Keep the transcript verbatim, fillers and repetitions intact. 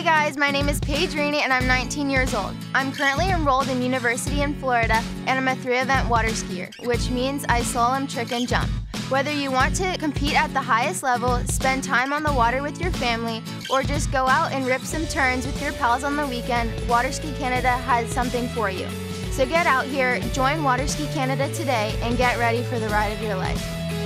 guys, my name is Paige Rini and I'm nineteen years old. I'm currently enrolled in university in Florida and I'm a three-event water skier, which means I slalom, trick, and jump. Whether you want to compete at the highest level, spend time on the water with your family, or just go out and rip some turns with your pals on the weekend, Water Ski Canada has something for you. So get out here, join Water Ski Canada today, and get ready for the ride of your life.